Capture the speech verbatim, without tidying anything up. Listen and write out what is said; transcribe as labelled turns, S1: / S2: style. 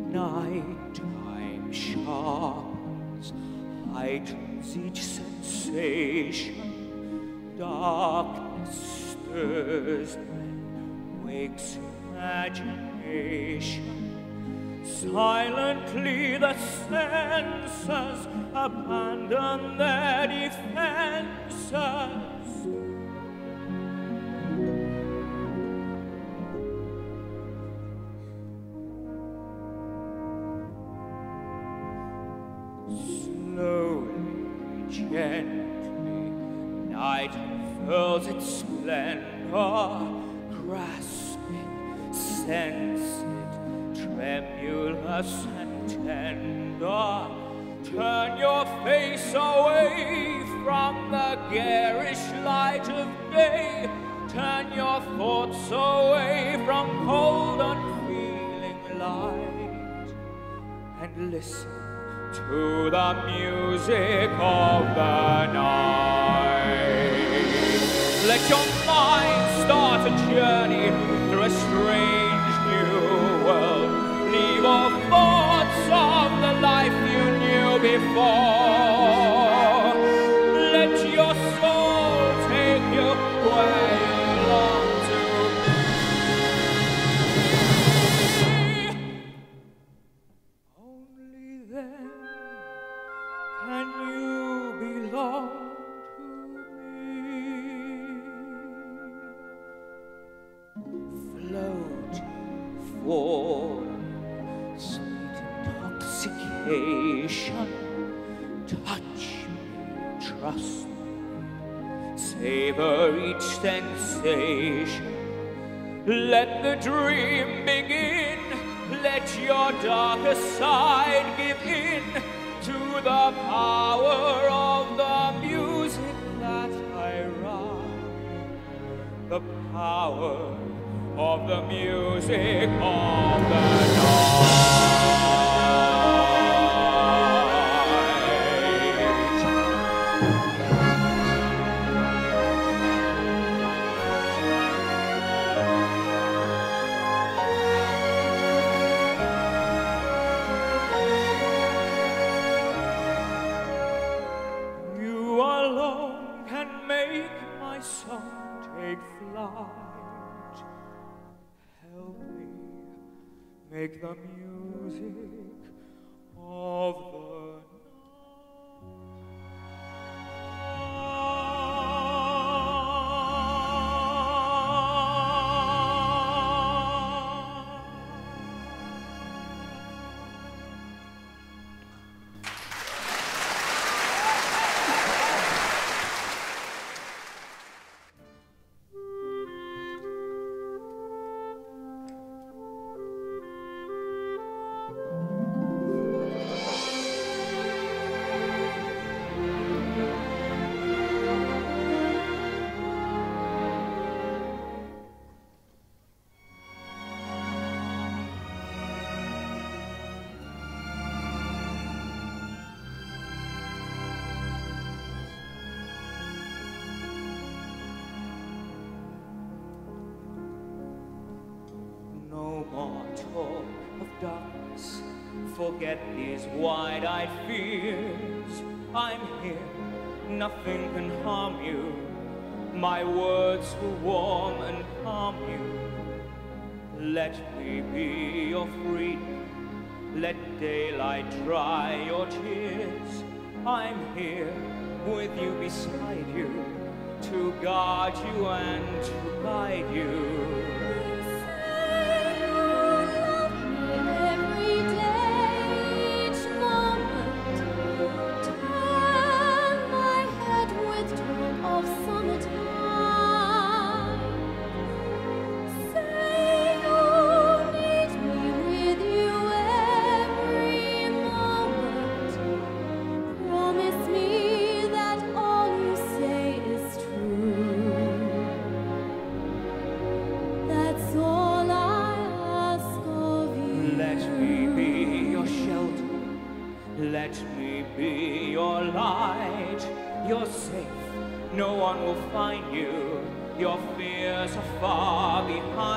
S1: Night time sharpens, heightens each sensation. Darkness stirs and wakes imagination. Silently the senses abandon their defenses. Slowly, gently, night unfurls its splendor. Grasp it, sense it, tremulous and tender. Turn your face away from the garish light of day. Turn your thoughts away from cold, unfeeling light, and listen to the music of the night. Let your mind start a journey through a strange new world. Leave all thoughts of the life you knew before. Let your soul take you where you long to be. Only then can you belong to me. Float, fall, sweet intoxication. Touch me, trust me, savor each sensation. Let the dream begin. Let your darker side give in to the power of the music that I write. The power of the music of the night. Make the music of the forget these wide-eyed fears. I'm here, nothing can harm you. My words will warm and calm you. Let me be your freedom. Let daylight dry your tears. I'm here with you, beside you, to guard you and to guide you. Let me be your light. You're safe, no one will find you. Your fears are far behind.